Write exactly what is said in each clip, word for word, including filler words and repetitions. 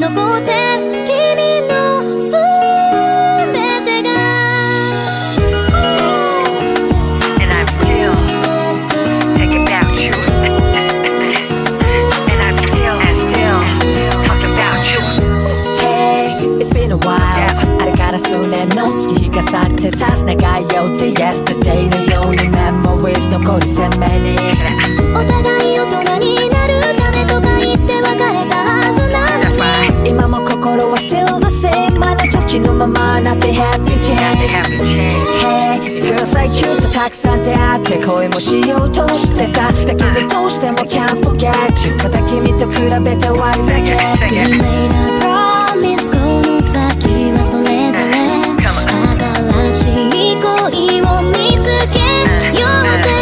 残ってる君の全てが And I'm still thinking about you. And I'm still and still talking about you. Hey, it's been a while. あれから数年の月日が去ってた長いようで Yesterday のように Memories 残り鮮明にお互い大人になるためとか言って別れたはずなのに今も心は still the same あの時のままなって Happy change Hey, girls like you とたくさん出会って恋もしようとしてただけどどうしても can't forget you ただ君と比べて割りだけ We made a promise この先はそれぞれ新しい恋を見つけようって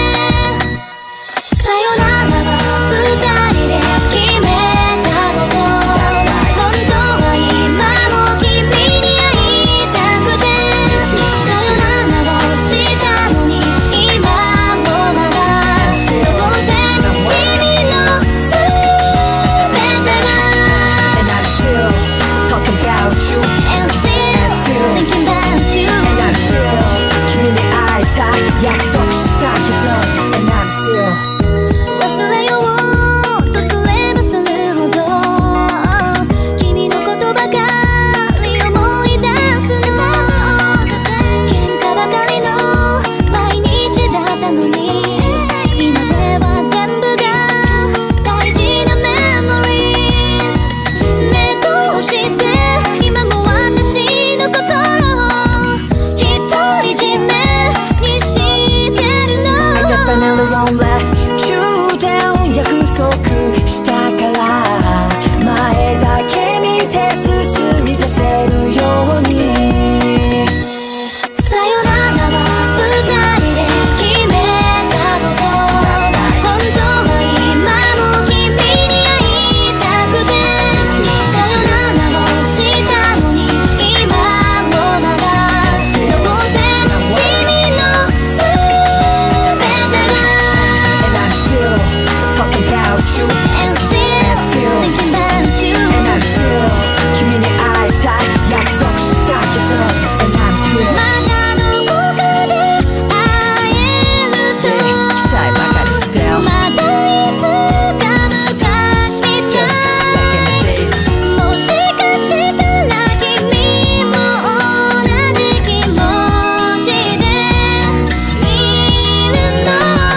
さよならは二人で決めたこと本当は今も君に会いたくてさよならをしたのに今もまだ残ってる君の全てが And I'm still talking about you And still thinking about you And I'm still 君に会いたい約束したけど And I'm still 忘れようとすればするほど君のことばかり思い出すの喧嘩ばかりの毎日だったのに今では全部が大事なメモリーズ目通して今も私の心を独り占めにしてるの I definitely won't let you down 約束したから前だけ見て進み出せるようにさよならは二人で決めたこと本当は今も君に会いたくてさよならをしたのに今もまだ残ってる君の全てが And I'm still talking about you And still thinking about you And I'm still 君に会いたい約束したけど And I'm still まだどこかで会えると期待ばかりしてよまたいつか昔みた Just like in the days いもしかしたら君も同じ気持ちでいるの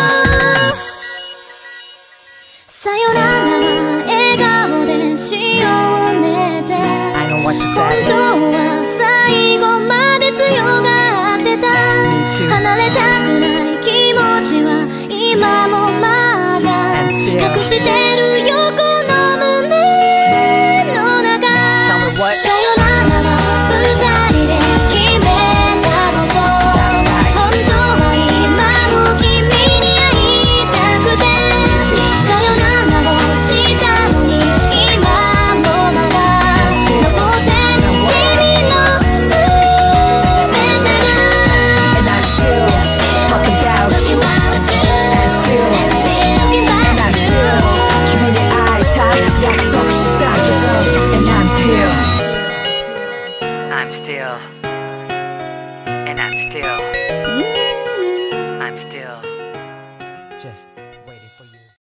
さよならは笑顔でしようねって I know what you 本 said 当は最後まで強がってた Me too 離れたくない気持ちは今もまだ And still 隠してるよこの胸の中 Tell me what さよならは二人で決めたこと本当は今も君に会いたくてさよならをしたのに今もまだ残ってる君の全てが And I'm still talking about you And still And I'm still 君に会いたい約束したけど And I'm still I'm still and I'm still I'm still Just